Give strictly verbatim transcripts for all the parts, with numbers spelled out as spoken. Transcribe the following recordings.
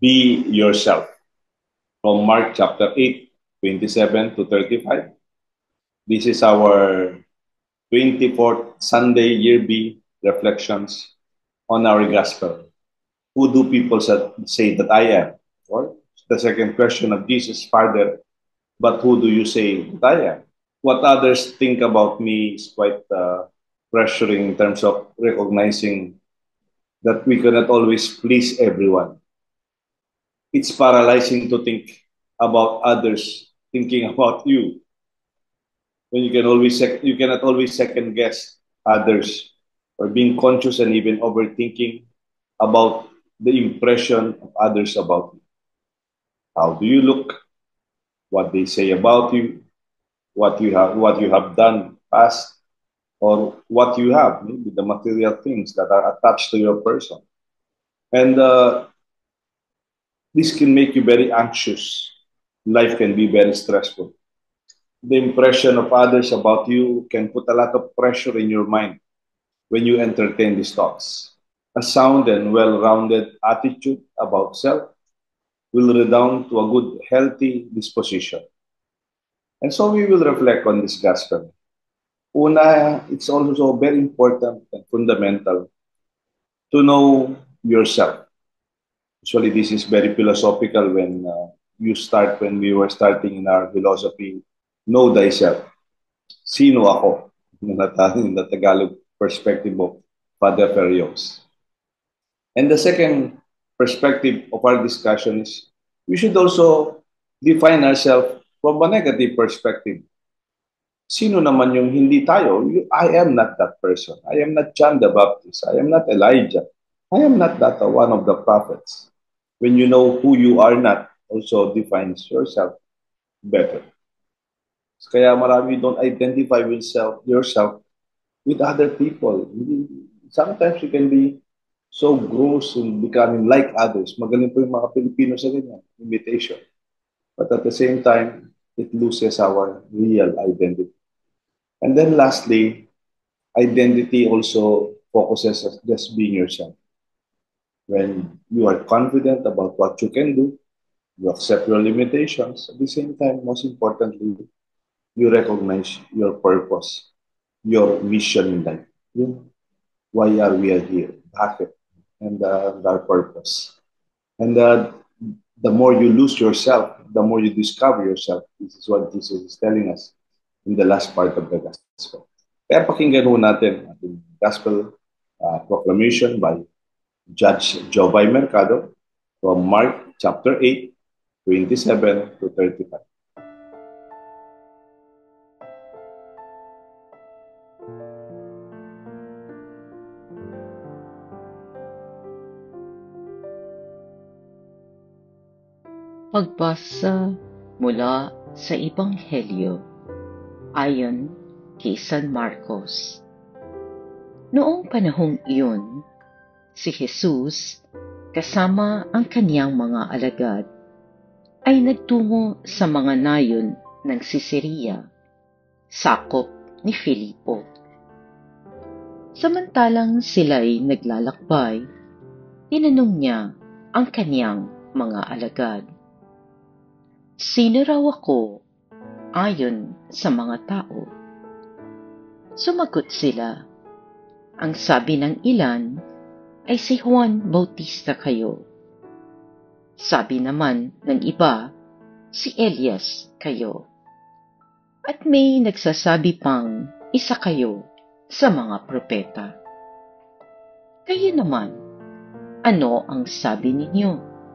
Be yourself. From Mark chapter eight, twenty-seven to thirty-five. This is our twenty-fourth Sunday Year B reflections on our gospel. Who do people say that I am? Or the second question of Jesus, Father, but who do you say that I am? What others think about me is quite uh, pressuring in terms of recognizing that we cannot always please everyone. It's paralyzing to think about others thinking about you when you can always sec- you cannot always second guess others or being conscious and even overthinking about the impression of others about you. How do you look? What they say about you? What you have what you have done past, or what you have, maybe the material things that are attached to your person. And uh, this can make you very anxious. Life can be very stressful. The impression of others about you can put a lot of pressure in your mind when you entertain these thoughts. A sound and well rounded attitude about self will redound to a good, healthy disposition. And so we will reflect on this gospel. Una, it's also very important and fundamental to know yourself. Usually, this is very philosophical when uh, you start, when we were starting in our philosophy, know thyself. Sino ako? In the, in the Tagalog perspective of Father Ferrios. And the second perspective of our discussion is we should also define ourselves from a negative perspective. Sino naman yung hindi tayo? I am not that person. I am not John the Baptist. I am not Elijah. I am not that uh, one of the prophets. When you know who you are not, also defines yourself better. Kaya marami don't identify with self, yourself with other people. Sometimes you can be so gross in becoming like others. Magaling po yung mga Pilipino sa ganyan, imitation. But at the same time, it loses our real identity. And then lastly, identity also focuses on just being yourself. When you are confident about what you can do, you accept your limitations. At the same time, most importantly, you recognize your purpose, your mission in life. Yun, why are we here? Bakit? And uh, our purpose. And uh, the more you lose yourself, the more you discover yourself. This is what Jesus is telling us in the last part of the gospel. Kaya pakinggan ho natin ating gospel uh, proclamation by Judge Jovay Mercado from Mark chapter eight, twenty-seven to thirty-five. Pagbasa mula sa Ebanghelyo ayon kay San Marcos. Noong panahong iyon, si Jesus kasama ang kaniyang mga alagad ay nagtungo sa mga nayon ng Siseriya, sakop ni Filipo. Samantalang sila'y naglalakbay, tinanong niya ang kaniyang mga alagad, "Sino raw ako ayon sa mga tao?" Sumagot sila, "Ang sabi ng ilan ay si Juan Bautista kayo. Sabi naman ng iba, si Elias kayo. At may nagsasabi pang isa kayo sa mga propeta. Kayo naman, ano ang sabi ninyo?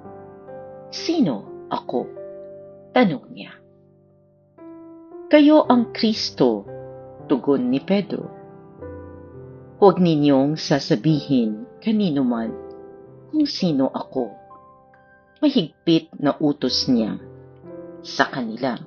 Sino ako?" Tanong niya. "Kayo ang Kristo," tugon ni Pedro. "Huwag ninyong sasabihin kanino man kung sino ako." Mahigpit na utos niya sa kanila.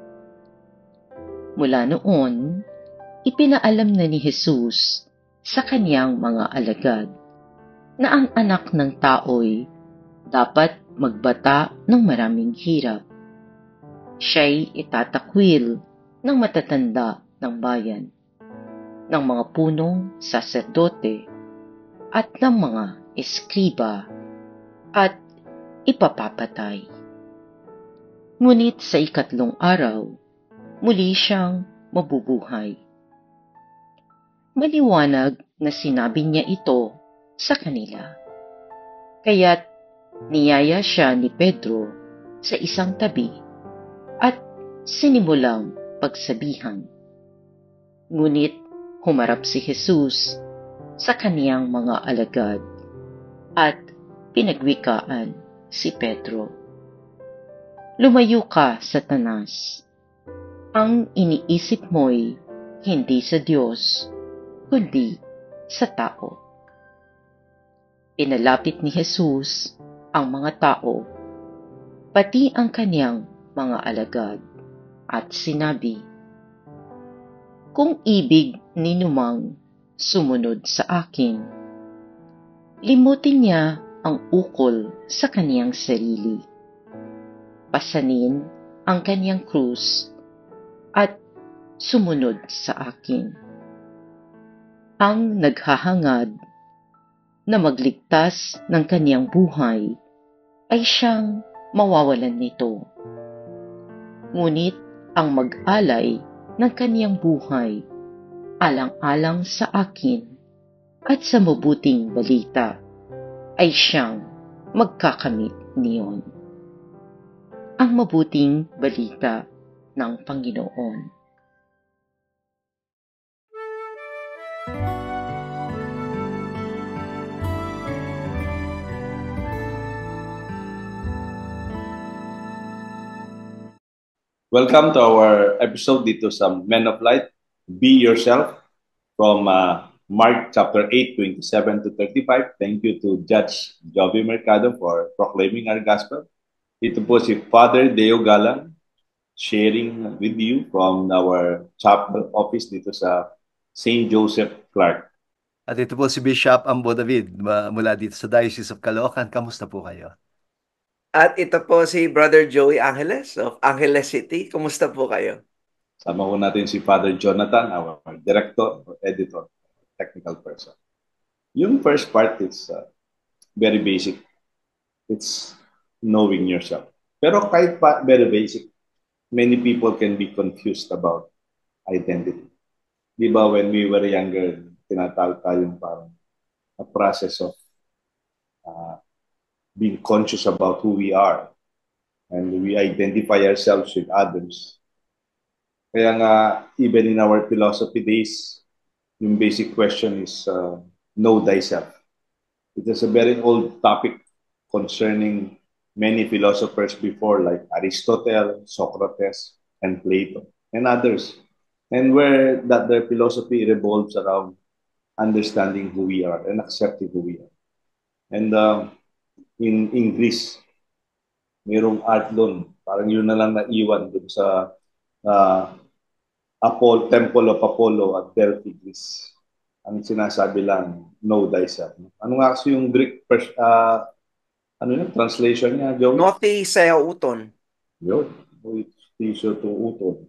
Mula noon, ipinaalam na ni Jesus sa kaniyang mga alagad na ang anak ng tao'y dapat magbata ng maraming hirap. Siya'y itatakwil ng matatanda ng bayan, ng mga punong saserdote at ng mga eskriba, at ipapapatay. Ngunit sa ikatlong araw, muli siyang mabubuhay. Maliwanag na sinabi niya ito sa kanila. Kaya't niyaya siya ni Pedro sa isang tabi at sinimulang pagsabihan. Ngunit humarap si Jesus sa kaniyang mga alagad at pinagwikaan si Pedro. Lumayo ka, Satanas. Ang iniisip mo'y hindi sa Diyos, kundi sa tao. Pinalapit ni Jesus ang mga tao, pati ang kaniyang mga alagad, at sinabi, kung ibig ninumang sumunod sa akin, limutin niya ang ukol sa kaniyang sarili. Pasanin ang kaniyang krus at sumunod sa akin. Ang naghahangad na magligtas ng kaniyang buhay ay siyang mawawalan nito. Ngunit ang mag-alay ng kaniyang buhay alang-alang sa akin at sa mabuting balita ay siyang magkakamit niyon. Ang mabuting balita ng Panginoon. Welcome to our episode dito sa Men of Light, Be Yourself, from uh, Mark chapter eight, twenty-seven to thirty-five. Thank you to Judge Joby Mercado for proclaiming our gospel. Ito po si Father Deo Galang sharing with you from our chapel office dito sa Saint Joseph Clark. At ito po si Bishop Ambo David mula dito sa Diocese of Caloocan. Kamusta po kayo? At ito po si Brother Joey Angeles of Angeles City. Kumusta po kayo? Sama po natin si Father Jonathan, our director, editor, technical person. Yung first part is uh, very basic. It's knowing yourself. Pero kahit pa very basic, many people can be confused about identity. Di ba when we were younger, tinatawag tayong parang a process of uh, being conscious about who we are. And we identify ourselves with others. Kaya nga, even in our philosophy days, yung basic question is uh, know thyself. It is a very old topic concerning many philosophers before, like Aristotle, Socrates, and Plato, and others. And where that their philosophy revolves around understanding who we are and accepting who we are. And uh, in, in Greece, mayroong art doon. Parang yun na lang naiwan doon sa uh, Apollo, Temple of Apollo at Delphi, Greece. Ang sinasabi lang, know thyself. Ano nga kasi yung Greek uh, ano yung translation niya, Joe? Noti sa uton. Yun. Tiso to uton.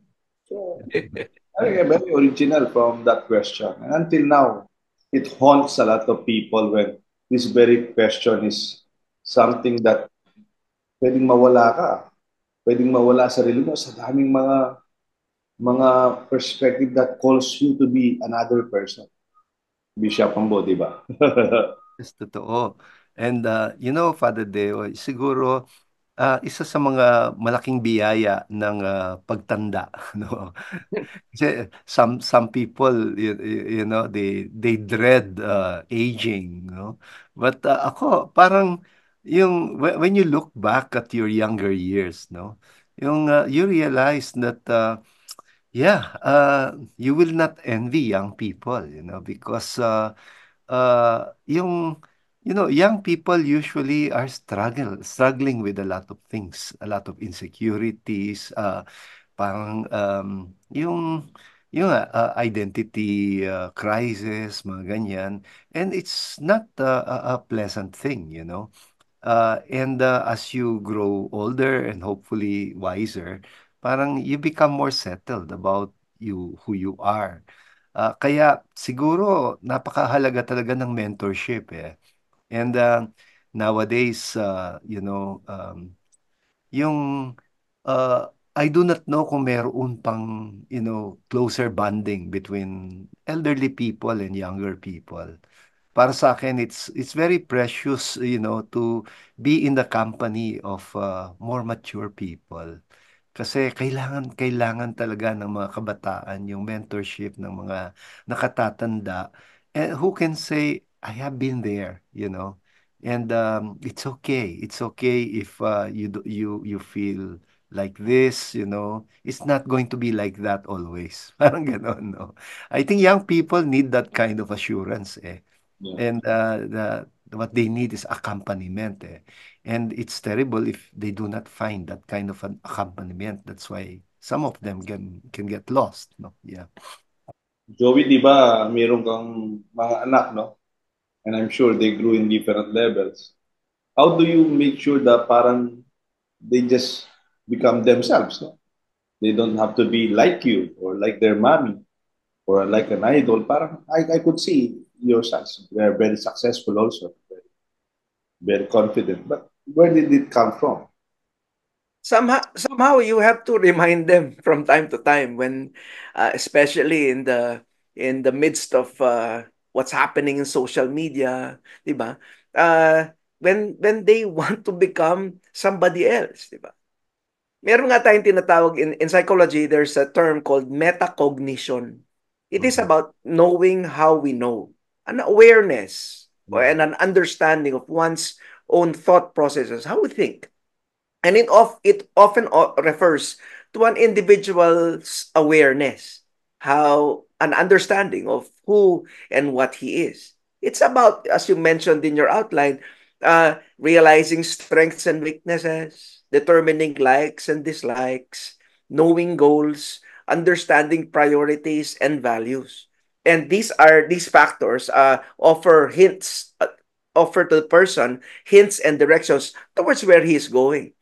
So, very original from that question. And until now, it haunts a lot of people when this very question is something that pwedeng mawala ka. Pwedeng mawala sa sarili mo sa daming mga mga perspective that calls you to be another person. Bishop Ambo, di ba? Yes, totoo. And uh, you know, Father Deo, siguro uh, isa sa mga malaking biyaya ng uh, pagtanda, no? Kasi some some people, you, you know, they they dread uh, aging, no? But uh, ako parang yung when when you look back at your younger years, no? Yung uh, you realize that uh, yeah, uh, you will not envy young people, you know, because uh, uh, yung, you know, young people usually are struggle, struggling with a lot of things, a lot of insecurities, uh, parang um, yung, yung uh, identity uh, crisis, mga ganyan. And it's not uh, a, a pleasant thing, you know. Uh, and uh, as you grow older and hopefully wiser, parang you become more settled about you, who you are. Uh, kaya siguro napakahalaga talaga ng mentorship eh. And uh, nowadays, uh, you know, um, yung uh, I do not know kung meron pang, you know, closer bonding between elderly people and younger people. Para sa akin, it's it's very precious, you know, to be in the company of uh, more mature people. Kasi kailangan kailangan talaga ng mga kabataan yung mentorship ng mga nakatatanda, and who can say I have been there, you know. And um, it's okay. It's okay if uh, you do, you you feel like this, you know. It's not going to be like that always. Parang gano'n, no. I think young people need that kind of assurance, eh. Yeah. And uh, the what they need is accompaniment, eh. And it's terrible if they do not find that kind of an accompaniment. That's why some of them can can get lost, no? Yeah. Joey, di ba, meron kang mga anak, no? And I'm sure they grew in different levels. How do you make sure that parang they just become themselves, no? They don't have to be like you or like their mommy or like an idol. Parang I, I could see your sons. They're very successful also, very, very confident. But where did it come from? Somehow, somehow you have to remind them from time to time when, uh, especially in the in the midst of uh, what's happening in social media, di ba? Uh, when when they want to become somebody else, di ba? Meron nga tayong tinatawag in, in psychology, there's a term called metacognition. It is Mhm. about knowing how we know, an awareness or Yeah. and an understanding of one's own thought processes, how we think. And it of it often o- refers to an individual's awareness, how an understanding of who and what he is. It's about, as you mentioned in your outline, uh, realizing strengths and weaknesses, determining likes and dislikes, knowing goals, understanding priorities and values. And these are these factors uh, offer hints, uh, offer to the person hints and directions towards where he is going.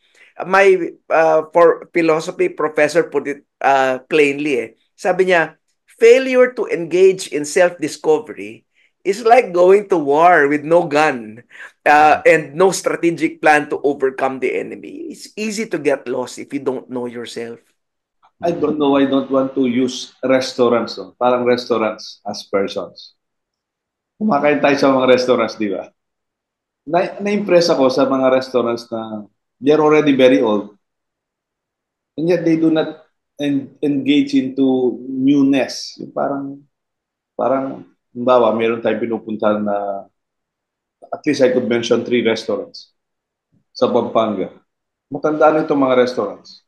My uh, for philosophy professor put it uh, plainly eh. Sabi niya, failure to engage in self-discovery is like going to war with no gun uh, Mhm. and no strategic plan to overcome the enemy. It's easy to get lost if you don't know yourself. I Mhm. don't know. I don't want to use restaurants, no? Parang restaurants as persons. Kumakain tayo sa mga restaurants, di ba? Na, na-impress ako sa mga restaurants na they're already very old and yet they do not en- engage into newness. Yung parang, parang, halimbawa, meron tayong pinupuntahan na at least I could mention three restaurants sa Pampanga. Matanda na itong mga restaurants.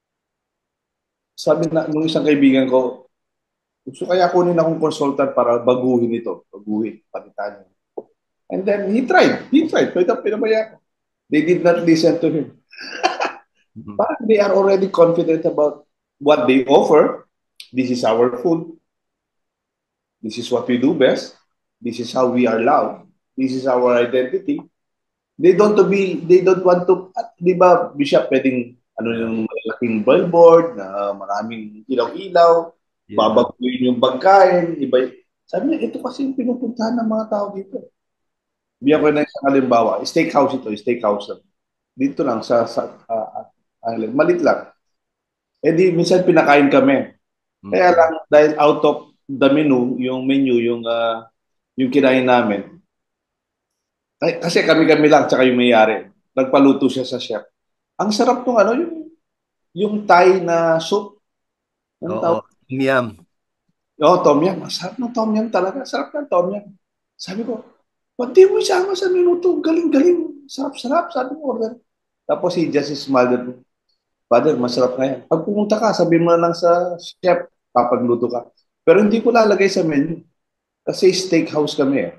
Sabi na, nung isang kaibigan ko, gusto kaya kunin akong consultant para baguhin ito. Baguhin, palitan. And then he tried. He tried. Pwede pinabaya ko. They did not listen to him. Mhm. But they are already confident about what they offer. This is our food. This is what we do best. This is how we are loved. This is our identity. They don't to be, they don't want to, at, di ba, Bishop, pwedeng, ano Yeah. yung malaking billboard na maraming ilaw-ilaw, Yeah. babaguhin yung pagkain, iba. Sabi niya, ito kasi yung pinupuntahan ng mga tao dito. Bigyan ko Yeah. na isang halimbawa. Steakhouse ito, steakhouse. Dito lang sa, sa uh, island. Malit lang. Eh di, minsan pinakain kami. Kaya Mhm. lang, dahil out of the menu, yung menu, yung, uh, yung kinain namin, ay, kasi kami-kami lang, tsaka yung may-ari. Nagpaluto siya sa chef. Ang sarap nung ano, yung, yung Thai na soup. Ang Oo. tawag. Yum. Oh, tom yum. Ang sarap ng tom yum talaga. Sarap ng tom yum. Sabi ko, ba't di mo isama sa menu to? Galing-galing. Sarap-sarap. Sabi ko, order. Tapos he just smiled at me. Father, masarap na yan. Pag pumunta ka, sabihin mo na lang sa chef, papagluto ka. Pero hindi ko lalagay sa menu. Kasi steakhouse kami eh.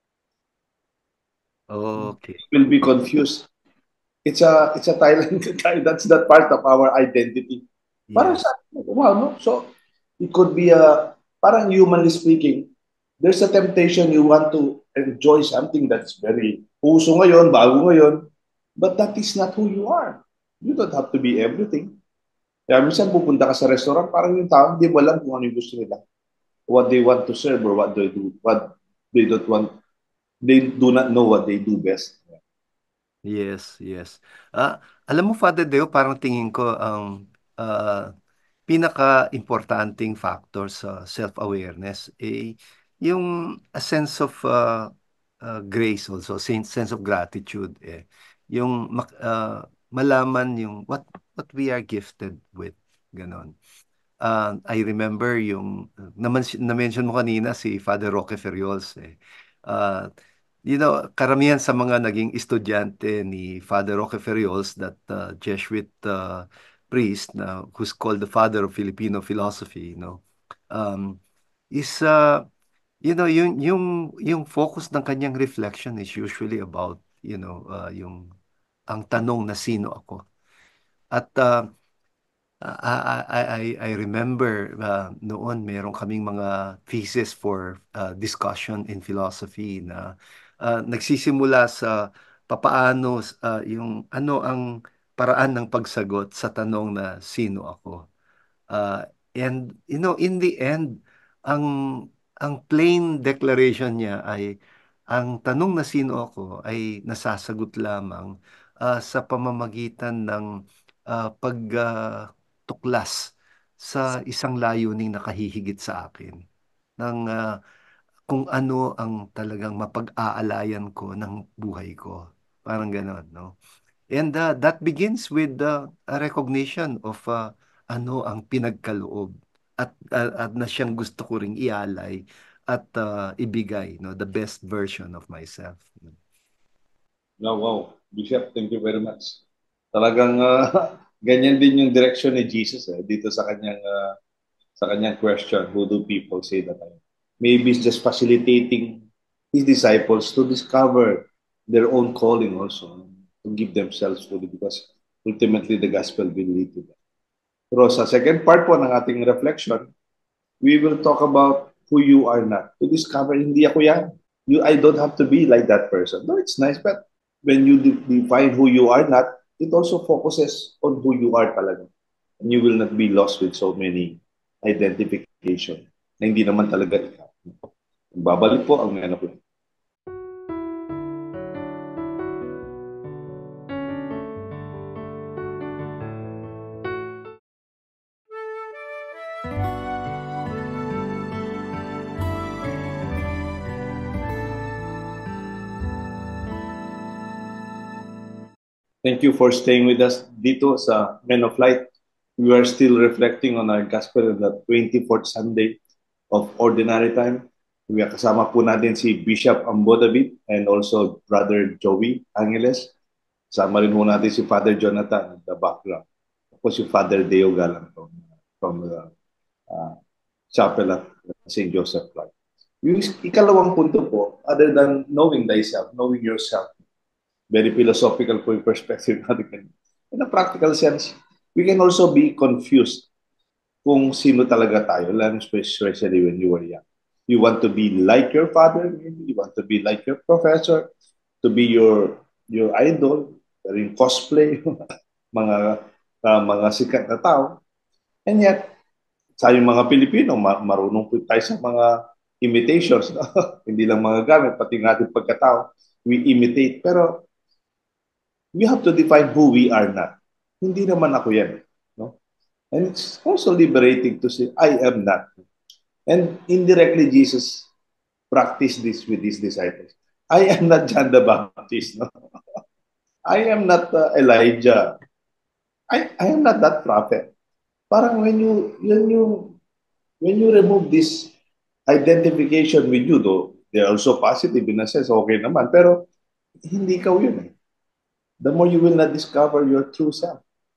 Okay. Will be confused. It's a it's a Thailand. That's that part of our identity. Parang Yes. sa wow, no? So it could be a parang humanly speaking, there's a temptation you want to enjoy something that's very uso ngayon, bago ngayon, but that is not who you are. You don't have to be everything. Kaya minsan pupunta ka sa restaurant, parang yung tao, hindi mo alam kung ano yung gusto nila. What they want to serve or what they do, what they don't want, they do not know what they do best. Yes, yes. Ah, alam mo, Father Deo, parang tingin ko ang ah, pinaka-importanting factor sa self-awareness eh yung a sense of uh, uh, grace also, sense, sense of gratitude eh. Yung mak- ah, malaman yung what what we are gifted with, ganon. Ah, I remember yung naman na-mention mo kanina si Father Roque Ferriols eh. Ah, you know, karamihan sa mga naging estudyante ni Father Roque Ferriols, that uh, Jesuit uh, priest na who's called the father of Filipino philosophy, you know, um, is uh, you know, yung yung yung focus ng kanyang reflection is usually about, you know, uh, yung ang tanong na sino ako. At uh, I, I, I I remember uh, noon meron kaming mga thesis for uh, discussion in philosophy na uh, nagsisimula sa papaano uh, yung ano ang paraan ng pagsagot sa tanong na sino ako. Uh, and you know, in the end, ang ang plain declaration niya ay ang tanong na sino ako ay nasasagot lamang ah, sa pamamagitan ng ah, pagtuklas sa isang layuning nakahihigit sa akin ng ah, kung ano ang talagang mapag-aalayan ko ng buhay ko. Parang ganon, no? And uh, that begins with uh, a recognition of uh, ano ang pinagkaloob at, uh, at na siyang gusto ko ring ialay at uh, ibigay, no, the best version of myself. Wow, wow. Bishop, thank you very much. Talagang ah, ganyan din yung direction ni Jesus eh, dito sa kanyang ah, sa kanyang question, who do people say that I am? Maybe it's just facilitating his disciples to discover their own calling also, to give themselves fully because ultimately the gospel will lead to them. Pero sa second part po ng ating reflection, we will talk about who you are not. To discover, hindi ako yan. You, I don't have to be like that person. No, it's nice, but when you de- define who you are not, it also focuses on who you are talaga. And you will not be lost with so many identification na hindi naman talaga ikaw. Babalik po ang men of life. Thank you for staying with us dito sa Men of Light. We are still reflecting on our gospel on the twenty-fourth Sunday of Ordinary Time. We are kasama po natin si Bishop Ambo David and also Brother Joey Angeles. Kasama rin po natin si Father Jonathan in the background. Tapos si Father Deo Galang from, from the uh, chapel at Saint Joseph Clark. Yung ikalawang punto po, other than knowing thyself, knowing yourself, very philosophical po yung perspective natin. In a practical sense, we can also be confused kung sino talaga tayo, especially when you were young. You want to be like your father, maybe you want to be like your professor, to be your your idol, yung cosplay, mga uh, mga sikat na tao. And yet, sa yung mga Pilipino, marunong po tayo sa mga imitations. No? Hindi lang mga gamit, pati ng ating pagkatao, we imitate. Pero we have to define who we are not. Hindi naman ako yan. No? And it's also liberating to say, I am not. And indirectly, Jesus practiced this with his disciples. I am not John the Baptist. No? I am not uh, Elijah. I, I am not that prophet. Parang when you, when you, when you remove this identification with you, though, they're also positive in a sense, okay naman. Pero hindi ikaw yun eh. The more you will not discover your true self.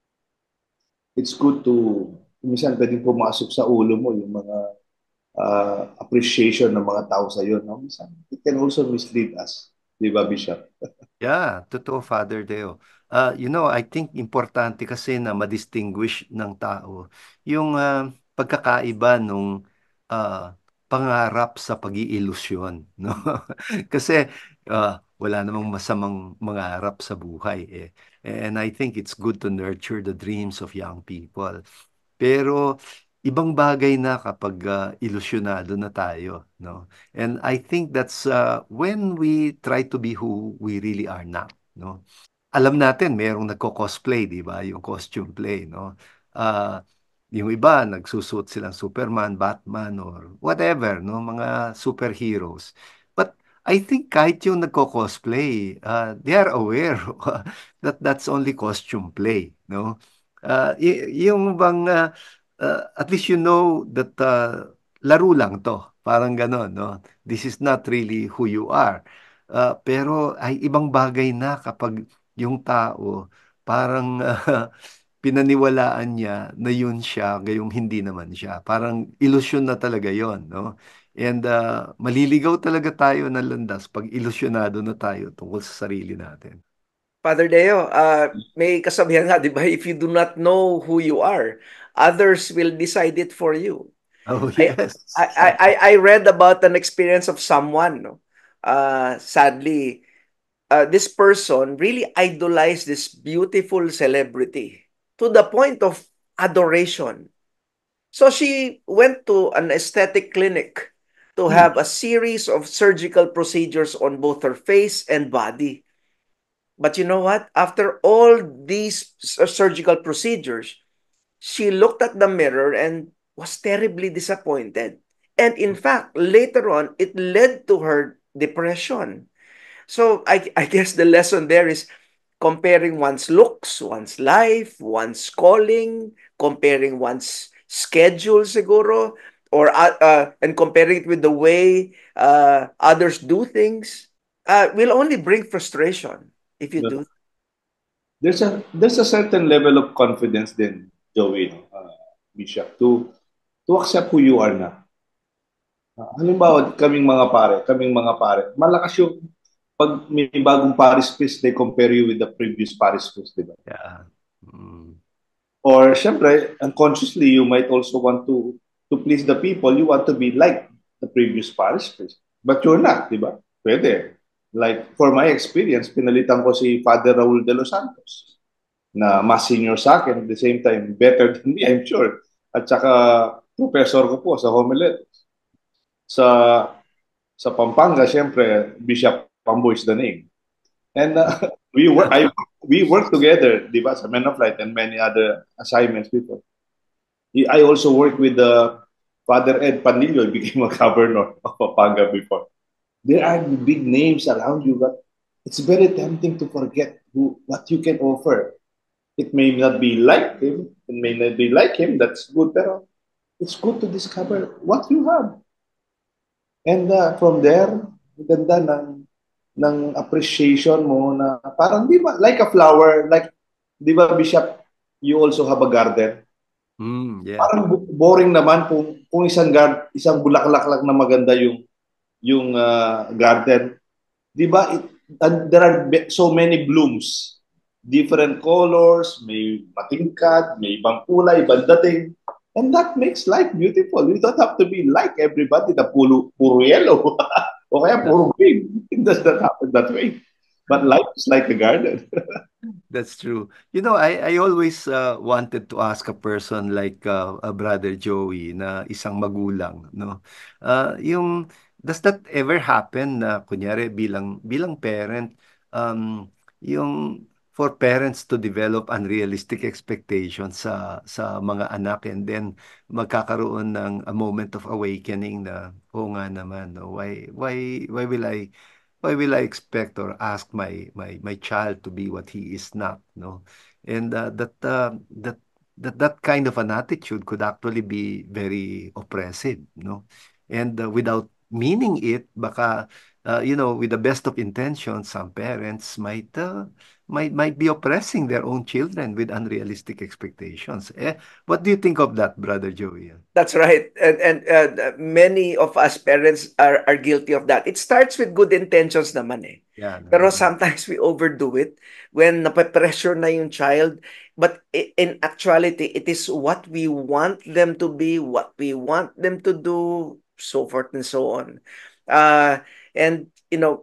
It's good to, minsan pwedeng pumasok sa ulo mo yung mga uh, appreciation ng mga tao sa iyo. No? Minsan, it can also mislead us. Di ba, Bishop? Yeah, totoo, Father Deo. Uh, you know, I think importante kasi na ma-distinguish ng tao yung uh, pagkakaiba nung uh, pangarap sa pag-iilusyon, no? Kasi uh, wala namang masamang mangarap sa buhay eh. And I think it's good to nurture the dreams of young people. Pero ibang bagay na kapag uh, ilusyonado na tayo, no? And I think that's uh, when we try to be who we really are not, no? alam natin mayroong nagko-cosplay, di ba? Yung costume play, no? Ah, yung iba, nagsusuot silang Superman, Batman, or whatever, no? Mga superheroes. But I think kahit yung nagko-cosplay, uh, they are aware that that's only costume play, no? Uh, y- yung bang, uh, uh, at least you know that uh, laro lang to. Parang ganon, no? This is not really who you are. Uh, pero ay ibang bagay na kapag yung tao parang ah, pinaniwalaan niya na yun siya, gayong hindi naman siya. Parang ilusyon na talaga yon, no? And ah, maliligaw talaga tayo ng landas pag ilusyonado na tayo tungkol sa sarili natin. Father Deo, uh, may kasabihan nga, di ba? If you do not know who you are, others will decide it for you. Oh, I yes. I I I I read about an experience of someone, no? Uh, sadly, uh, this person really idolized this beautiful celebrity to the point of adoration. So she went to an aesthetic clinic to Hmm. have a series of surgical procedures on both her face and body. But you know what? After all these surgical procedures, she looked at the mirror and was terribly disappointed. And in fact, later on, it led to her depression. So I, I guess the lesson there is comparing one's looks, one's life, one's calling, comparing one's schedule siguro, or uh, uh, and comparing it with the way uh, others do things, uh, will only bring frustration if you No. do. There's a there's a certain level of confidence then, Joey, no, uh, Bishop, to to accept who you are na. Uh, halimbawa, kaming mga pare, kaming mga pare, malakas yung pag may bagong Paris Quiz, they compare you with the previous Paris Quiz, di ba? Yeah. Mm. Or syempre, unconsciously, you might also want to to please the people. You want to be like the previous Paris Quiz. But you're not, di ba? Pwede. Like, for my experience, pinalitan ko si Father Raul de los Santos na mas senior sa akin, at the same time, better than me, I'm sure. At saka, professor ko po sa homiletics. Sa sa Pampanga, syempre, Bishop Pambo is the name. And uh, we work, I, we work together, di ba, sa Men of Light and many other assignments before. I also worked with the Father Ed Panillo, became a governor of Pampanga before. There are big names around you, but it's very tempting to forget who, what you can offer. It may not be like him, it may not be like him, that's good, pero it's good to discover what you have. And uh, from there, ang ganda ng, ng appreciation mo na parang di ba, like a flower, like, di ba, Bishop, you also have a garden. Mm, yeah. Parang boring naman kung, kung isang, gar, isang bulaklak lang na maganda yung, yung uh, garden. Di ba, it, and there are so many blooms. Different colors, may matingkad, may ibang kulay, ibang dating. And that makes life beautiful. You don't have to be like everybody na puro, puro yellow. O kaya puro green. It does not happen that way. But life is like a garden. That's true. You know, I I always uh, wanted to ask a person like uh, a brother Joey na isang magulang, no? Uh, yung does that ever happen na kunyari bilang bilang parent um yung for parents to develop unrealistic expectations sa sa mga anak and then magkakaroon ng a moment of awakening na oo nga naman, no? Why why why will I why will I expect or ask my my my child to be what he is not, no? And uh, that uh, that that that kind of an attitude could actually be very oppressive, no? And uh, without meaning it, baka uh, you know, with the best of intentions, some parents might uh, might might be oppressing their own children with unrealistic expectations. Eh, what do you think of that, Brother Joey? That's right. And, and uh, many of us parents are, are guilty of that. It starts with good intentions naman eh. Yeah, Pero no. sometimes we overdo it when nape-pressure na yung child. But i- in actuality, it is what we want them to be, what we want them to do, so forth and so on. Uh, and, you know,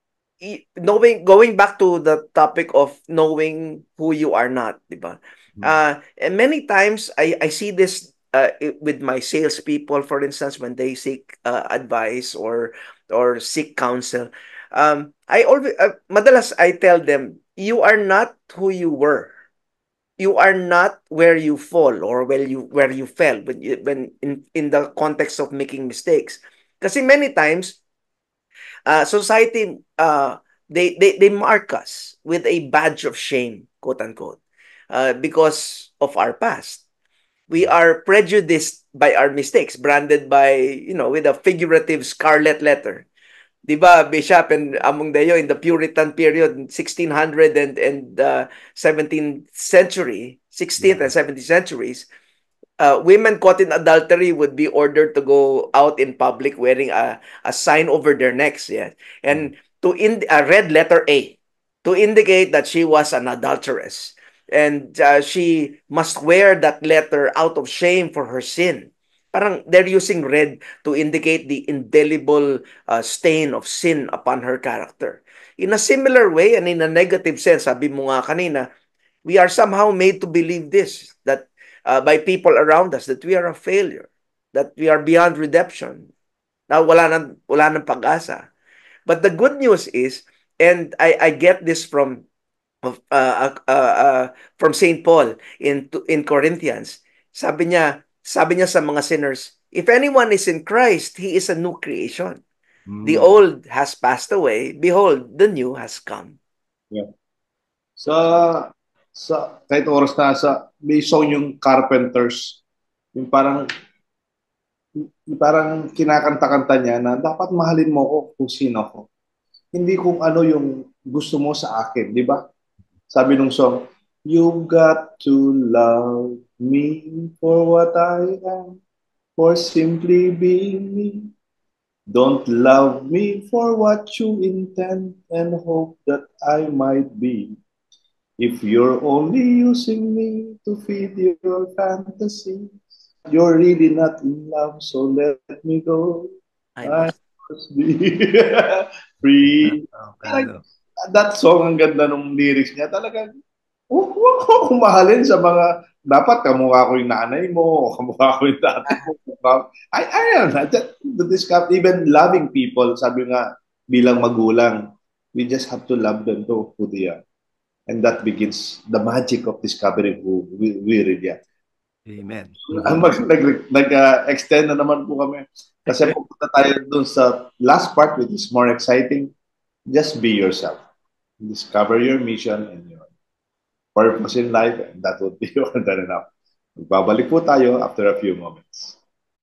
i- knowing going back to the topic of knowing who you are not, di ba? Mm. Uh, and many times I I see this uh, i- with my salespeople, for instance, when they seek uh, advice or or seek counsel. Um, I always uh, madalas I tell them you are not who you were. You are not where you fall or where you where you fell when you, when in in the context of making mistakes. Kasi many times, uh, society uh, they, they they mark us with a badge of shame, quote unquote, uh, because of our past. We are prejudiced by our mistakes, branded by, you know, with a figurative scarlet letter. Di ba, Bishop and among Deo, in the Puritan period, sixteen hundred and, and uh, seventeenth century, sixteenth Yeah. and seventeenth centuries, uh, women caught in adultery would be ordered to go out in public wearing a, a sign over their necks, yeah, Mm. and to in a red letter A to indicate that she was an adulteress, and uh, she must wear that letter out of shame for her sin. Parang they're using red to indicate the indelible uh, stain of sin upon her character. In a similar way, and in a negative sense, sabi mo nga kanina, we are somehow made to believe this, that uh, by people around us, that we are a failure, that we are beyond redemption, na wala nang, wala nang pag-asa. But the good news is, and I, I get this from uh, uh, uh, uh, from Saint Paul in in Corinthians. Sabi niya, sabi niya sa mga sinners, if anyone is in Christ, he is a new creation. The Mm. old has passed away, behold, the new has come. Yeah. Sa sa kahit oras na sa may song yung Carpenters, yung parang yung parang kinakanta-kanta niya na dapat mahalin mo ko kung sino ko. Hindi kung ano yung gusto mo sa akin, di ba? Sabi nung song, you've got to love me for what I am, for simply being me. Don't love me for what you intend and hope that I might be. If you're only using me to feed your fantasy, you're really not in love, so let me go. I I must. must be free. Oh, Like, ano. that song, ang ganda nung lyrics niya. Talagang, huwag huwag ko akong mahalin sa mga, dapat kamukha ko yung nanay mo, o kamukha ko yung tatay mo. I, I don't know. That, to discover, even loving people, sabi nga, bilang magulang, we just have to love them to who they are. And that begins the magic of discovering who we, we really are. Amen. Ang mag, nag, nag-extend na naman po kami. Kasi pupunta tayo dun sa last part, which is more exciting. Just be yourself. Discover your mission and your purpose in life, and that would be more than enough. Magbabalik po tayo after a few moments.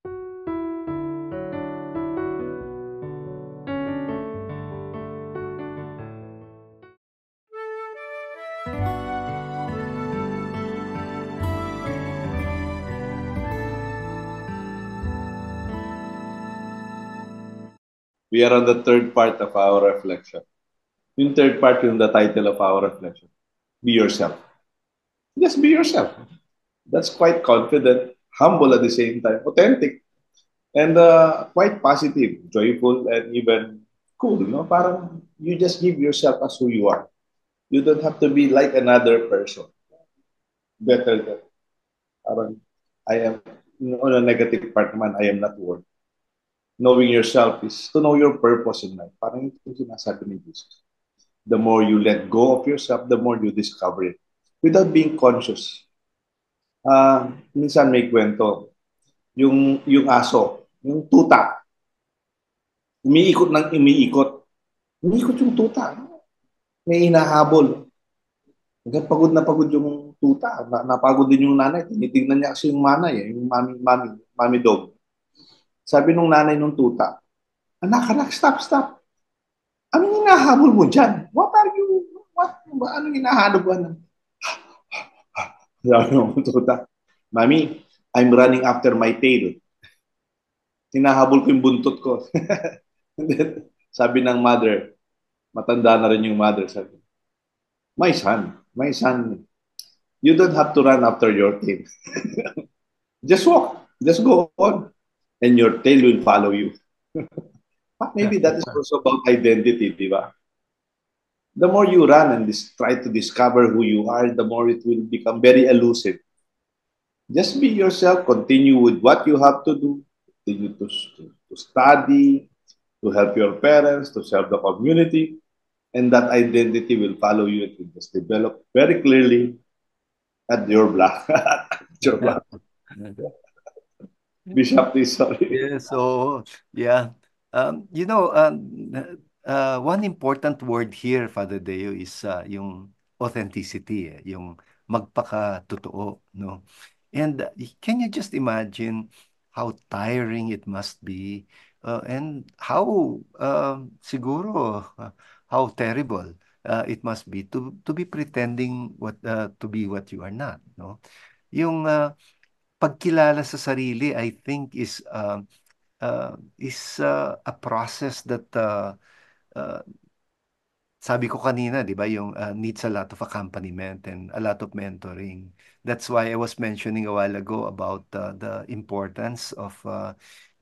We are on the third part of our reflection. Yung third part yung the title of our reflection. Be yourself. Just be yourself. That's quite confident, humble at the same time, authentic, and uh, quite positive, joyful, and even cool. No? Parang you just give yourself as who you are. You don't have to be like another person. Better than, parang, I am, on a negative part naman, I am not worth. Knowing yourself is to know your purpose in life. Parang ito yung sinasabi ni Jesus. The more you let go of yourself, the more you discover it. Without being conscious. Uh, minsan may kwento. Yung, yung aso, yung tuta, umiikot ng umiikot. Umiikot yung tuta. May hinahabol. Hanggang pagod na pagod yung tuta. Na, napagod din yung nanay. Tinitignan niya kasi yung manay, eh, yung mami, mami, mami dog. Sabi nung nanay nung tuta, anak, anak, stop, stop. Anong hinahabol mo dyan? What are you, what, anong hinahanap mo? Sabi nung tuta, Mami, I'm running after my tail. Hinahabol ko yung buntot ko. Sabi ng mother, matanda na rin yung mother, sabi, my son, my son, you don't have to run after your tail. Just walk, just go on, and your tail will follow you. But maybe that is also about identity, di ba? The more you run and dis- try to discover who you are, the more it will become very elusive. Just be yourself, continue with what you have to do, continue to, to, to study, to help your parents, to serve the community. And that identity will follow you. It will just develop very clearly at your block. At your block. Bishop, please, sorry. Yeah, so yeah. Um, you know, um, uh, one important word here, Father Deo, is uh, yung authenticity, eh, yung magpaka-totoo, no? And uh, can you just imagine how tiring it must be, uh, and how um, siguro uh, how terrible uh, it must be to to be pretending what uh, to be what you are not, no? Yung uh, pagkilala sa sarili, I think is um uh, is uh, a process that uh, uh, sabi ko kanina, di ba, yung uh, needs a lot of accompaniment and a lot of mentoring. That's why I was mentioning a while ago about uh, the importance of uh,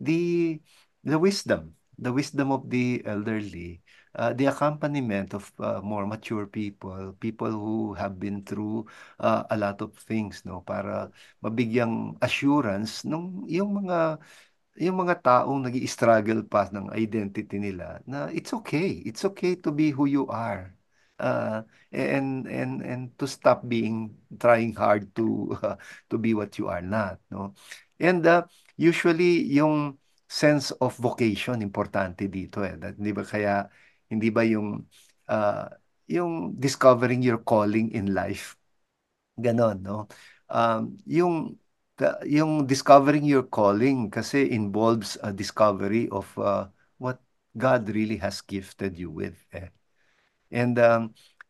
the the wisdom, the wisdom of the elderly, uh, the accompaniment of uh, more mature people, people who have been through uh, a lot of things, no, para mabigyang assurance nung yung mga yung mga taong nag struggle pa ng identity nila na it's okay. It's okay to be who you are. Uh, and and and to stop being trying hard to uh, to be what you are not, no? And uh, usually yung sense of vocation importante dito eh. That- Di ba kaya hindi ba yung uh, yung discovering your calling in life ganon, no? Um, yung ka- yung discovering your calling kasi involves a discovery of uh, what God really has gifted you with. Eh. And um,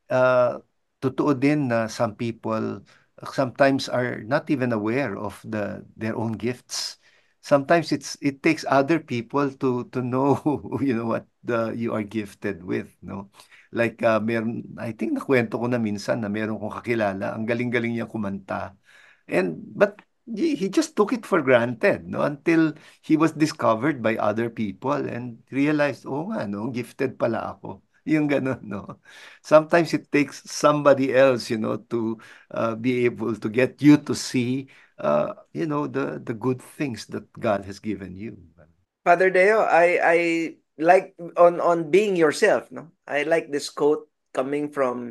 uh, totoo din na some people sometimes are not even aware of the their own gifts. Sometimes it's it takes other people to to know you know what the you are gifted with, no? Like uh, meron I think nakwento ko na minsan na meron kong kakilala, ang galing-galing niya kumanta. And but he, he just took it for granted, no, until he was discovered by other people and realized, oh nga, no, gifted pala ako. Yung ganun, no. Sometimes it takes somebody else, you know, to uh, be able to get you to see, uh, you know, the the good things that God has given you. Father Deo, I I like on on being yourself, no? I like this quote coming from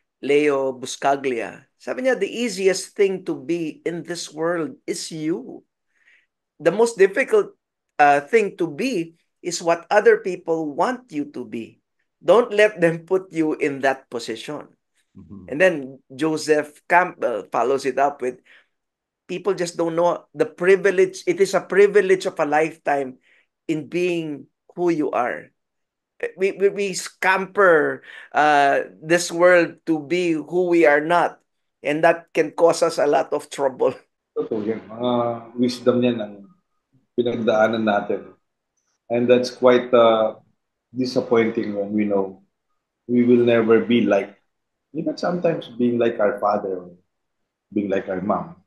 Leo Buscaglia. Sabi niya, the easiest thing to be in this world is you. The most difficult uh, thing to be is what other people want you to be. Don't let them put you in that position. Mhm. And then Joseph Campbell follows it up with, people just don't know the privilege. It is a privilege of a lifetime in being who you are. We, we, we scamper uh, this world to be who we are not. And that can cause us a lot of trouble. Totoo yan. Mga wisdom yan ang pinagdaanan natin. And that's quite uh, disappointing when we know we will never be like, even sometimes being like our father, or being like our mom.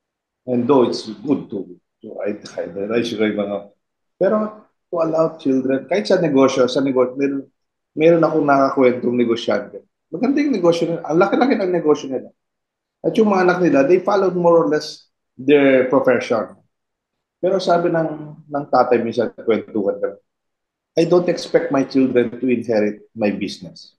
And though it's good to, to idolize yung mga, pero to allow children, kahit sa negosyo, sa negosyo, meron, meron akong nakakwentong negosyante. Maganda yung negosyo nila. Ang laki-laki ng negosyo nila. At yung mga anak nila, they followed more or less their profession. Pero sabi ng, ng tatay minsan, kwentuhan ka, I don't expect my children to inherit my business.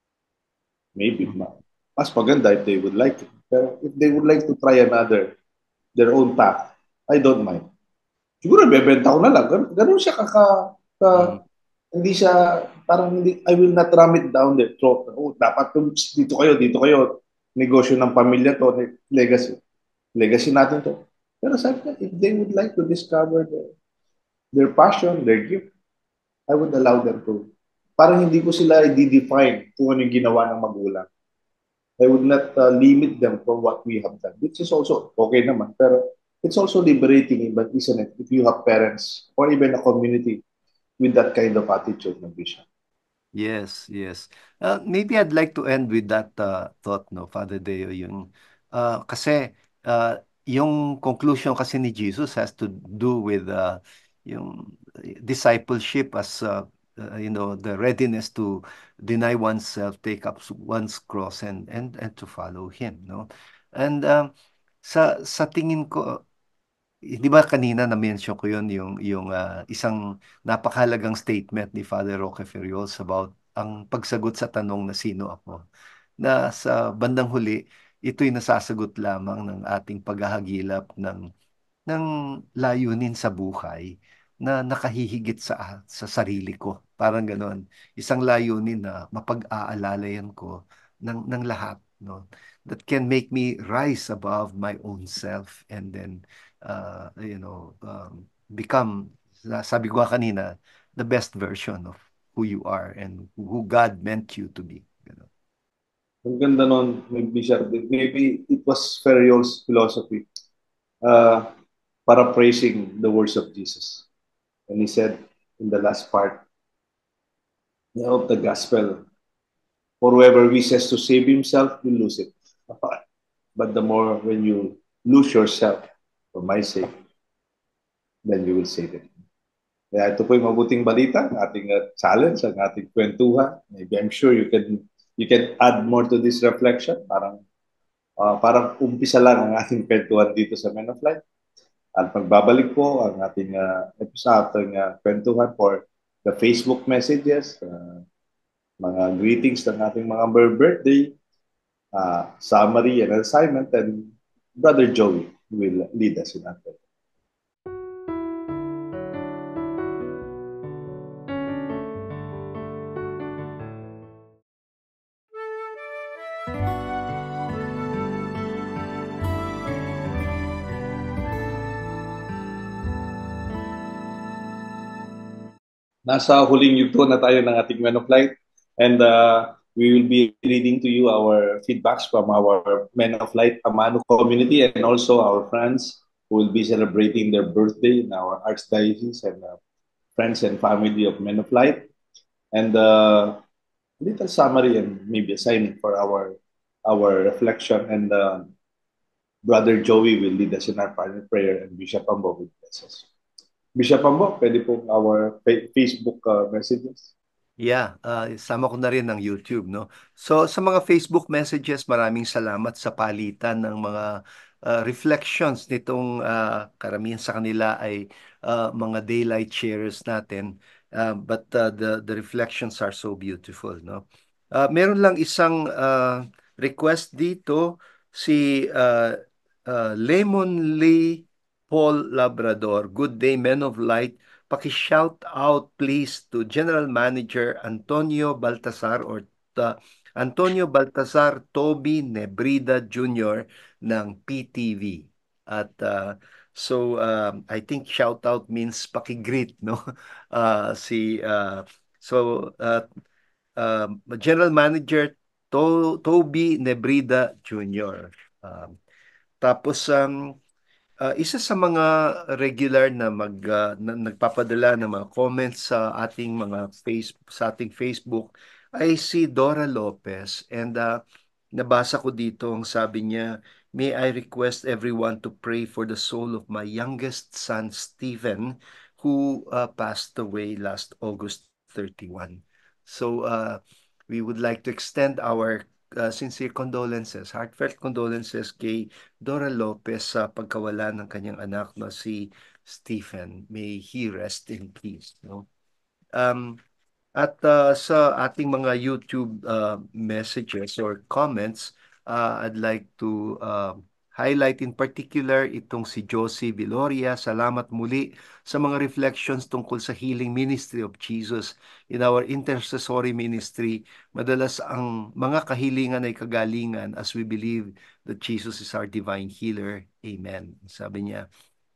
Maybe, ma- mas maganda if they would like it. Pero if they would like to try another, their own path, I don't mind. Siguro, bebenta ko na lang. Ganun, ganun siya kaka, ka, Mhm. hindi siya, parang hindi, I will not ram it down their throat. Oh, dapat to, dito kayo, dito kayo. Negosyo ng pamilya to, legacy. Legacy natin to. Pero sabi ko, if they would like to discover their, their passion, their gift, I would allow them to. Parang hindi ko sila i-define kung ano yung ginawa ng magulang. I would not uh, limit them from what we have done, which is also okay naman. Pero it's also liberating, but isn't it, if you have parents or even a community with that kind of attitude and vision. Yes, yes. Uh, maybe I'd like to end with that uh, thought, no, Father Deo, yung uh, kasi uh, yung conclusion kasi ni Jesus has to do with uh, yung discipleship as uh, uh, you know, the readiness to deny oneself, take up one's cross and and and to follow him, no? And um, sa sa tingin ko, eh, di ba kanina na-mention ko yun yung yung ah, isang napakahalagang statement ni Father Roque Ferrios about ang pagsagot sa tanong na sino ako. Na sa bandang huli, ito'y nasasagot lamang ng ating paghahagilap ng ng layunin sa buhay na nakahihigit sa sa sarili ko. Parang ganoon. Isang layunin na mapag-aalalayan ko ng ng lahat, no? That can make me rise above my own self and then uh, you know, um, become, sabi ko nga kanina, the best version of who you are and who God meant you to be. Ganun. Ang ganda nun, maybe, siya, maybe it was Ferriol's philosophy, uh, paraphrasing the words of Jesus. And he said in the last part of the gospel, for whoever wishes to save himself will lose it. But the more when you lose yourself for my sake, then you will save it. Kaya ito po yung mabuting balita, ang ating uh, challenge, ang ating kwentuhan. Maybe I'm sure you can you can add more to this reflection. Parang uh, parang umpisa lang ang ating kwentuhan dito sa Men of Life. At magbabalik po ang ating uh, episode, ating uh, kwentuhan for the Facebook messages, uh, mga greetings ng ating mga birthday, uh, summary and assignment, and Brother Joey will lead us in that. Nasa huling yugto na tayo ng ating Men of Light, and uh, we will be reading to you our feedbacks from our Men of Light Amano community and also our friends who will be celebrating their birthday in our archdiocese, and uh, friends and family of Men of Light, and uh, a little summary and maybe assignment for our our reflection, and uh, Brother Joey will lead us in our final prayer, and Bishop Ambo will bless us. Bishop Ambo, pwede po our Facebook uh, messages. Yeah, uh, sama ko na rin ng YouTube, no? So sa mga Facebook messages, maraming salamat sa palitan ng mga uh, reflections nitong uh, karamihan sa kanila ay uh, mga daylight sharers natin. Uh, but uh, the the reflections are so beautiful, no? Uh, meron lang isang uh, request dito, si uh, uh, Lemon Lee Paul Labrador. Good day, Men of Light. Paki-shout out please to General Manager Antonio Baltasar or uh, Antonio Baltasar Toby Nebrida Junior ng P T V. At uh, so um, I think shout out means paki-greet, no? Uh, si uh, so uh, uh, General Manager to Toby Nebrida Junior Um, tapos um, Uh, isa sa mga regular na mag uh, na, nagpapadala ng mga comments sa ating mga face sa ating Facebook ay si Dora Lopez, and uh, nabasa ko dito ang sabi niya, may I request everyone to pray for the soul of my youngest son Stephen who uh, passed away last August thirty-first. So uh, we would like to extend our uh, sincere condolences, heartfelt condolences kay Dora Lopez sa pagkawala ng kanyang anak na si Stephen. May he rest in peace, no? Um, at uh, sa ating mga YouTube uh, messages or comments, uh, I'd like to uh, highlight in particular itong si Josie Viloria. Salamat muli sa mga reflections tungkol sa healing ministry of Jesus. In our intercessory ministry, madalas ang mga kahilingan ay kagalingan as we believe that Jesus is our divine healer. Amen. Sabi niya.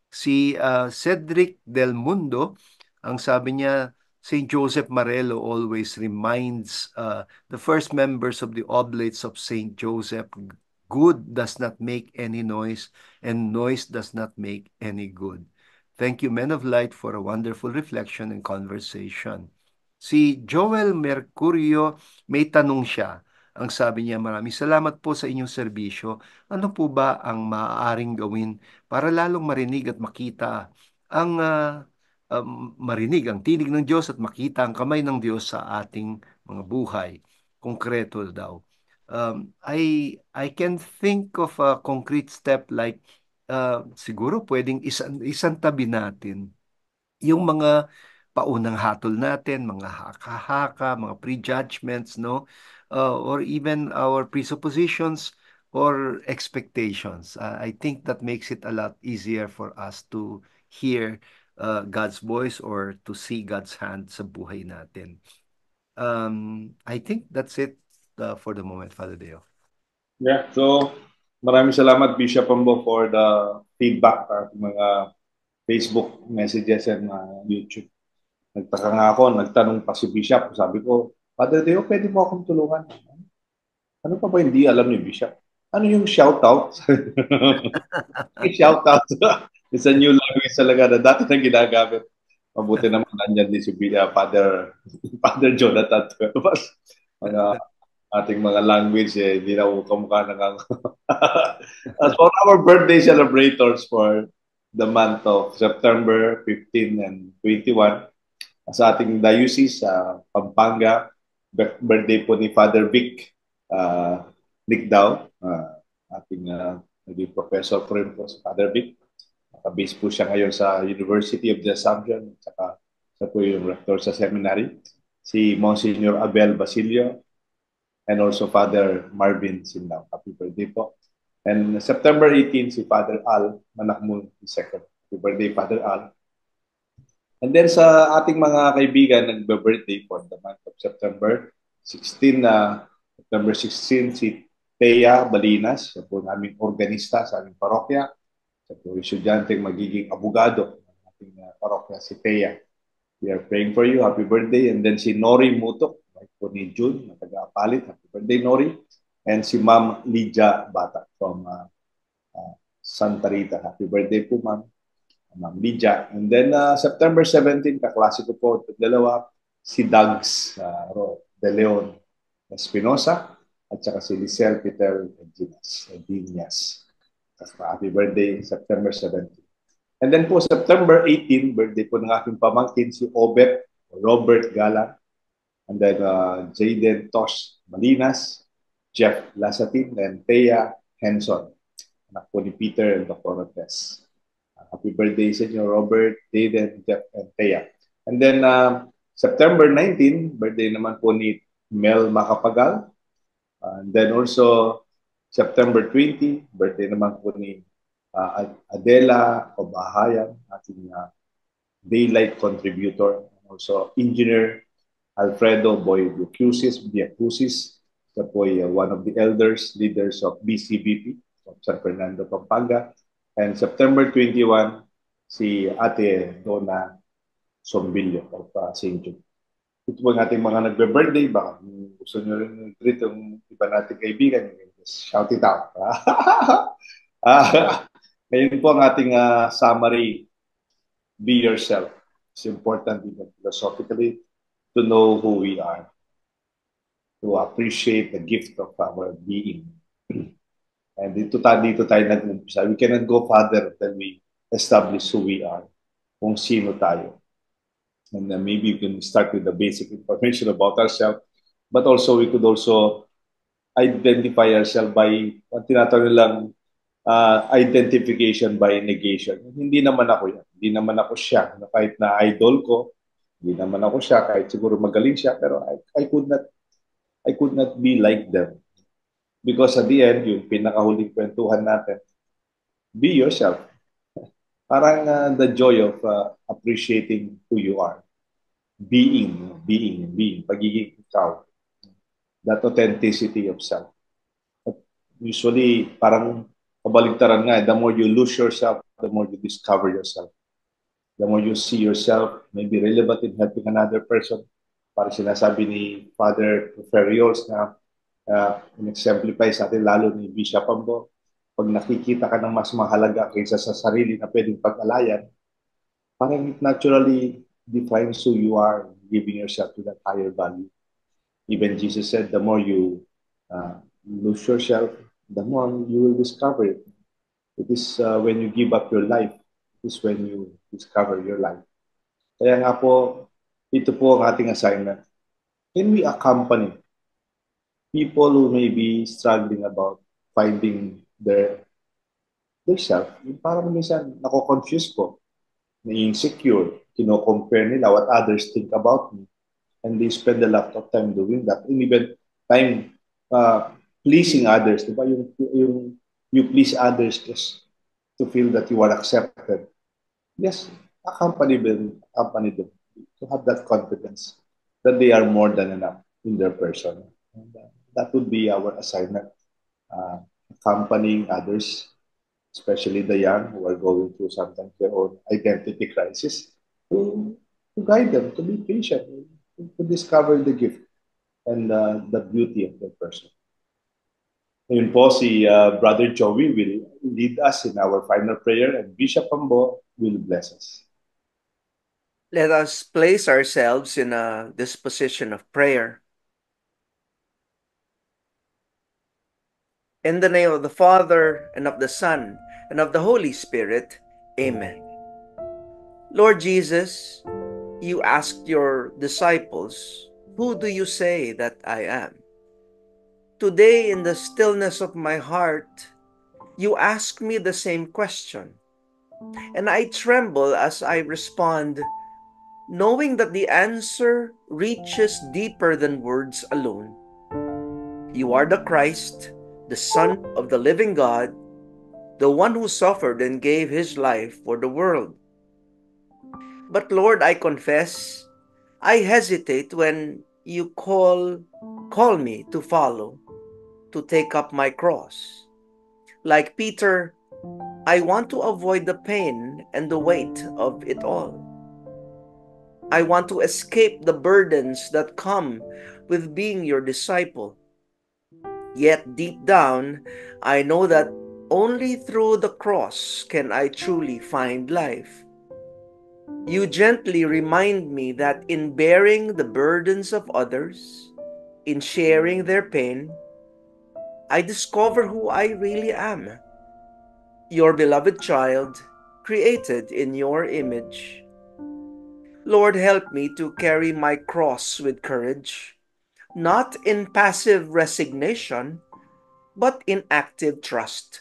Si uh, Cedric Del Mundo, ang sabi niya, Saint Joseph Marelo always reminds uh, the first members of the Oblates of Saint Joseph, good does not make any noise, and noise does not make any good. Thank you, Men of Light, for a wonderful reflection and conversation. Si Joel Mercurio, may tanong siya. Ang sabi niya, maraming salamat po sa inyong serbisyo. Ano po ba ang maaaring gawin para lalong marinig at makita ang uh, um, marinig ang tinig ng Diyos at makita ang kamay ng Diyos sa ating mga buhay? Konkreto daw. Um, I I can think of a concrete step like uh, siguro pwedeng isang isang tabi natin yung mga paunang hatol natin, mga haka-haka, mga prejudgments, no? Uh, or even our presuppositions or expectations. Uh, I think that makes it a lot easier for us to hear uh, God's voice or to see God's hand sa buhay natin. Um, I think that's it uh, for the moment, Father Deo. Yeah, so maraming salamat Bishop Ambo for the feedback at mga Facebook messages and uh, YouTube. Nagtaka nga ako, nagtanong pa si Bishop. Sabi ko, Father Deo, pwede mo akong tulungan? Ano pa ba hindi alam ni Bishop? Ano yung shoutout? Shoutout. It's a new language talaga na dati nang ginagamit. Mabuti naman nandyan din si uh, Father, Father Jonathan. Mga ating mga language, eh, hindi na kamukha ng As for our birthday celebrators for the month of September fifteen and twenty-one, sa ating diocese sa uh, Pampanga, birthday po ni Father Vic uh, Nick Dow, uh, ating uh, naging professor po rin po sa Father Vic. Nakabase po siya ngayon sa University of the Assumption, saka sa po yung rector sa seminary, si Monsignor Abel Basilio, and also Father Marvin Sindang. Happy birthday po. And September eighteenth, si Father Al Manakmul the second. Happy birthday, Father Al. And then sa ating mga kaibigan, nagbe-birthday for the month of September sixteenth, uh, September sixteenth, si Thea Balinas, siya po naming organista sa aming parokya. Siya po estudyanteng magiging abogado ng ating uh, parokya, si Thea. We are praying for you. Happy birthday. And then si Nori Mutok, right po ni June, na taga-Apalit. Happy birthday, Nori. And si Ma'am Lydia Bata from uh, uh, Santa Rita. Happy birthday po, Ma'am. Ma'am Lydia. And then uh, September seventeenth, kaklase ko po, dalawa, si Dags uh, De Leon Espinosa at saka si Lisel Peter Dinas. Happy birthday, September seventeenth. And then po, September eighteenth, birthday po ng aking pamangkin, si Obet Robert Gala. And then uh, Jayden Tosh Malinas, Jeff Lasatin, and Thea Henson. Anak po ni Peter and Doctor Tess. Uh, happy birthday sa inyo, Robert, Jayden, Jeff, and Thea. And then uh, September nineteenth, birthday naman po ni Mel Macapagal. Uh, and then also September twentieth, birthday naman po ni uh, Adela Obahayan, ating uh, daylight contributor. Also Engineer Alfredo Boy Diacusis, Diacusis, siya po ay uh, one of the elders, leaders of B C B P of San Fernando, Pampanga. And September twenty-first, si Ate Donna Sombilio of uh, Saint Jude. Ito po ang ating mga nagbe-birthday. Baka gusto nyo rin treat yung iba nating kaibigan. Just shout it out. uh, ngayon po ang ating uh, summary. Be yourself. It's important even philosophically to know who we are, to appreciate the gift of our being. And dito tayo, dito tayo nag-umpisa. We cannot go further until we establish who we are, kung sino tayo. And uh, maybe you can start with the basic information about ourselves, but also we could also identify ourselves by, ang tinatawag lang, uh, identification by negation. Hindi naman ako yan. Hindi naman ako siya. Kahit na idol ko, hindi naman ako siya. Kahit siguro magaling siya, pero I, I could not I could not be like them. Because at the end, yung pinakahuling kwentuhan natin, be yourself. Parang uh, the joy of uh, appreciating who you are. Being, being, being, pagiging ikaw. That authenticity of self. At usually, parang kabaligtaran nga, the more you lose yourself, the more you discover yourself. The more you see yourself, maybe relevant in helping another person. Parang sinasabi ni Father Ferriols na uh, in-exemplify sa atin, lalo ni Bishop Ambo, pag nakikita ka ng mas mahalaga kaysa sa sarili na pwedeng pag-alayan, parang it naturally defines who you are, giving yourself to that higher value. Even Jesus said, the more you uh, lose yourself, the more you will discover it. It is uh, when you give up your life, it is when you discover your life. Kaya nga po, ito po ang ating assignment. Can we accompany people who may be struggling about finding their their self? Parang minsan nako-confuse po, na-insecure, kino-compare nila what others think about me. And they spend a lot of time doing that. And even time uh, pleasing others, di ba? Yung, yung you please others just to feel that you are accepted. Yes, accompany them, accompany them to have that confidence that they are more than enough in their person. And, uh, that would be our assignment, uh, accompanying others, especially the young who are going through sometimes their own identity crisis, to, to guide them, to be patient, to, to discover the gift and uh, the beauty of the person. Ngayon po, si uh, Brother Joey will lead us in our final prayer and Bishop Ambo will bless us. Let us place ourselves in a disposition of prayer. In the name of the Father, and of the Son, and of the Holy Spirit. Amen. Lord Jesus, you asked your disciples, "Who do you say that I am?" Today, in the stillness of my heart, you ask me the same question. And I tremble as I respond, knowing that the answer reaches deeper than words alone. You are the Christ, the Son of the living God, the one who suffered and gave his life for the world. But Lord, I confess, I hesitate when you call call me to follow, to take up my cross. Like Peter, I want to avoid the pain and the weight of it all. I want to escape the burdens that come with being your disciple. Yet deep down, I know that only through the cross can I truly find life. You gently remind me that in bearing the burdens of others, in sharing their pain, I discover who I really am. Your beloved child, created in your image. Lord, help me to carry my cross with courage, not in passive resignation, but in active trust.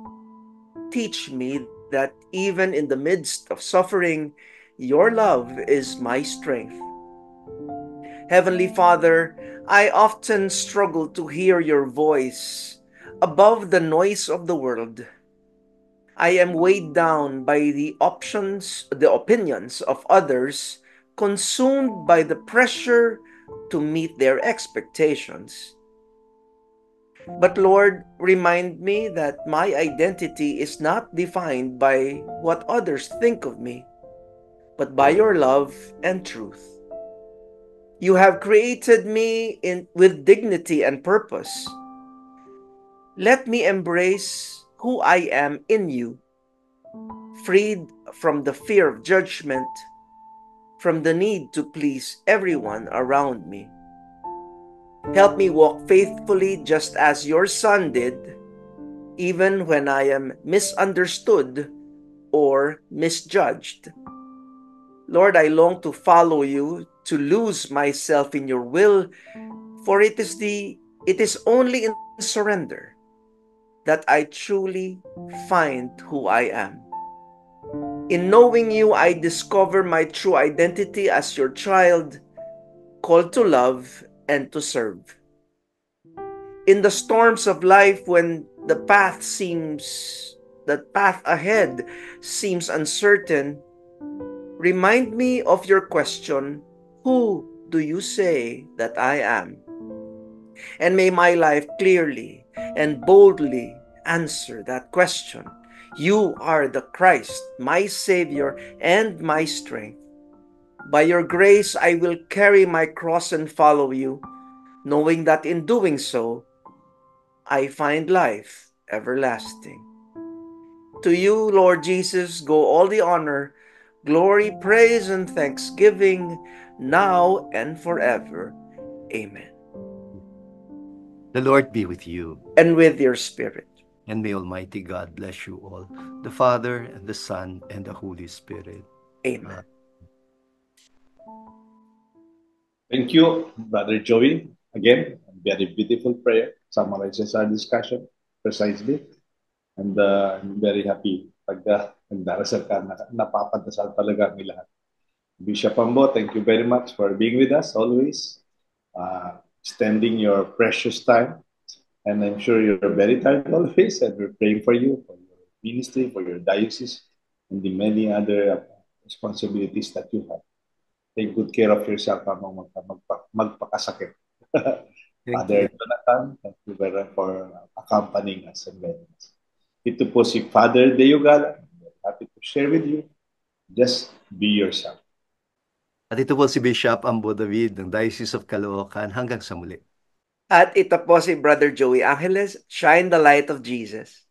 Teach me that even in the midst of suffering, your love is my strength. Heavenly Father, I often struggle to hear your voice above the noise of the world. I am weighed down by the options, the opinions of others, consumed by the pressure to meet their expectations. But Lord, remind me that my identity is not defined by what others think of me, but by your love and truth. You have created me in, with dignity and purpose. Let me embrace who I am in you, freed from the fear of judgment, from the need to please everyone around me. Help me walk faithfully just as your Son did, even when I am misunderstood or misjudged. Lord, I long to follow you, to lose myself in your will, for it is the it is only in surrender that I truly find who I am. In knowing you, I discover my true identity as your child, called to love and to serve. In the storms of life, when the path seems, the path ahead seems uncertain, remind me of your question, who do you say that I am? And may my life clearly and boldly answer that question. You are the Christ, my Savior and my strength. By your grace, I will carry my cross and follow you, knowing that in doing so, I find life everlasting. To you, Lord Jesus, go all the honor, glory, praise, and thanksgiving, now and forever. Amen. The Lord be with you. And with your spirit. And may Almighty God bless you all, the Father, and the Son, and the Holy Spirit. Amen. Thank you, Brother Joey. Again, a very beautiful prayer. Summarizes our discussion precisely. And uh, I'm very happy pag uh, nagdarasal ka, na, napapadasal talaga ang lahat. Bishop Ambo, thank you very much for being with us always, uh, extending your precious time. And I'm sure you're very tired always, and we're praying for you, for your ministry, for your diocese, and the many other responsibilities that you have. Take good care of yourself habang magpa, magpa, magpakasakit. Father you. Jonathan, thank you very much for accompanying us and guiding us. Ito po si Father Deyogala. Happy to share with you. Just be yourself. At ito po si Bishop Ambo David ng Diocese of Caloocan. Hanggang sa muli. At ito po si Brother Joey Angeles, Shine the Light of Jesus.